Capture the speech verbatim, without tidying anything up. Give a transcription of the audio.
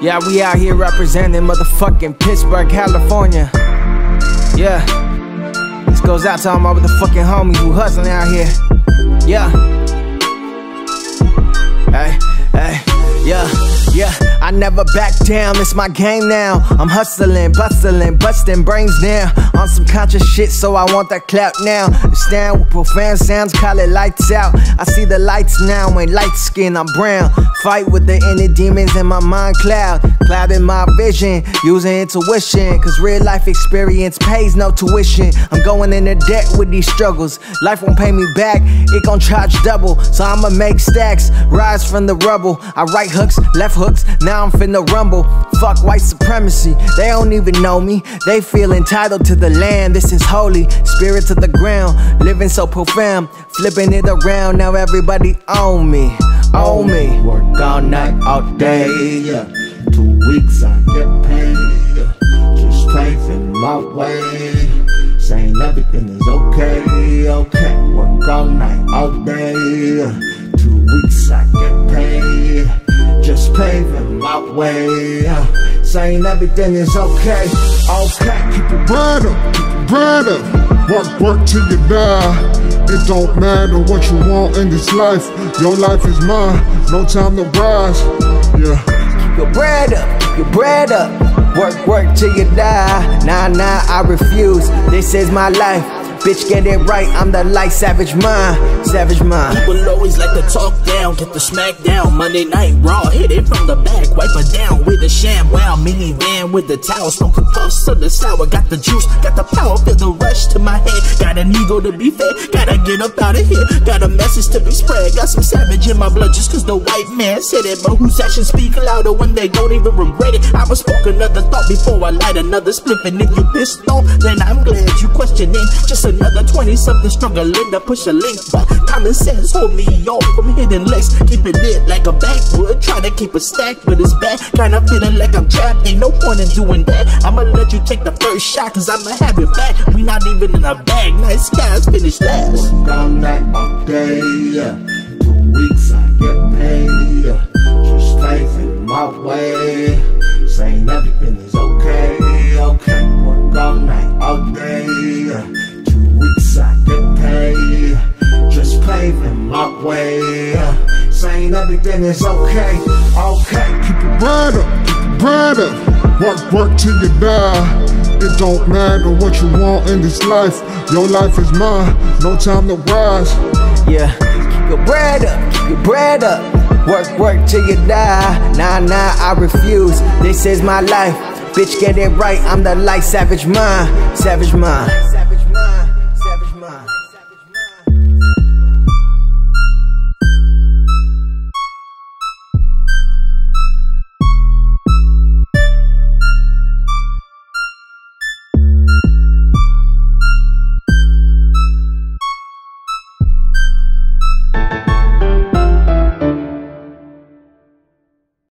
Yeah, we out here representing motherfucking Pittsburgh, California. Yeah. This goes out to all my motherfucking homies who hustling out here. Yeah. Hey, hey, yeah, yeah. I never back down, it's my game now. I'm hustling, bustling, busting brains down on some conscious shit, so I want that clout now. Stand with profound sounds, call it lights out. I see the lights now, ain't light skin, I'm brown. Fight with the inner demons in my mind cloud. Clouding my vision, using intuition, cause real life experience pays no tuition. I'm going into debt with these struggles. Life won't pay me back, it gon' charge double. So I'ma make stacks, rise from the rubble. I right hooks, left hooks, now I'm finna rumble. Fuck white supremacy, they don't even know me. They feel entitled to the land, this is holy. Spirit to the ground, living so profound. Flipping it around, now everybody own me, own me. Work all night, all day, yeah. Two weeks I get paid, yeah. Just paving my way, saying everything is okay, okay. Work all night, all day, yeah. Two weeks I get paid, just paving my way, yeah. Saying everything is okay, okay. Keep your bread up, keep your bread up. Work, work till you die. It don't matter what you want in this life. Your life is mine, no time to rise, yeah. Keep your bread up, keep your bread up. Work, work till you die. Nah, nah, I refuse. This is my life. Bitch, get it right, I'm the light savage mind, savage mind. People always like to talk down, get the smack down. Monday Night Raw, hit it from the back, wipe her down with a sham. Wow, minivan with the towel, smoking puffs of the sour. Got the juice, got the power, feel the rush to my head. Got an ego to be fed, gotta get up out of here. Got a message to be spread, got some savage in my blood just cause the white man said it. But whose actions speak louder when they don't even regret it? I was spoke another thought before I light another spliff. And if you pissed off, then I'm glad you questioning. Just another twenty something struggling to push a link, but common sense hold me off from hitting licks. Keep it lit like a backwood, try to keep a stack, but it's bad. Kinda feeling like I'm trapped, ain't no point in doing that. I'ma let you take the first shot, cause I'ma have it back. We not even in a bag, nice guys finish last. Work all night, all day, yeah. Two weeks I get paid, yeah. Just paving my way, saying everything is okay, okay. Work all night, all day, yeah. Weeks I get paid, just paving my way, yeah. Saying everything is okay, okay. Keep your bread up, keep your bread up. Work, work till you die. It don't matter what you want in this life. Your life is mine, no time to rise. Yeah, keep your bread up, keep your bread up. Work, work till you die. Nah, nah, I refuse. This is my life. Bitch, get it right, I'm the light savage mind, savage mind.